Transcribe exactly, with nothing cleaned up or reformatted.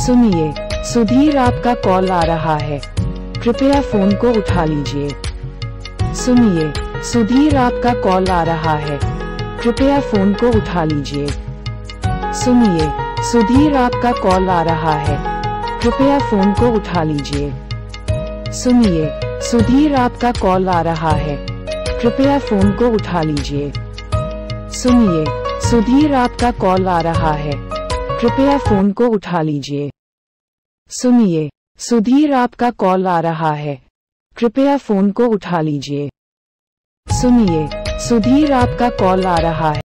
सुनिए, सुधीर आपका कॉल आ रहा है, कृपया फोन को उठा लीजिए। सुनिए, सुधीर आपका कॉल आ रहा है, कृपया फोन को उठा लीजिए। सुनिए, सुधीर आपका कॉल आ रहा है, कृपया फोन को उठा लीजिए। सुनिए, सुधीर आपका कॉल आ रहा है, कृपया फोन को उठा लीजिए। सुनिए, सुधीर आपका कॉल आ रहा है, कृपया फोन को उठा लीजिए। सुनिए, सुधीर आपका कॉल आ रहा है, कृपया फोन को उठा लीजिए। सुनिए, सुधीर आपका कॉल आ रहा है।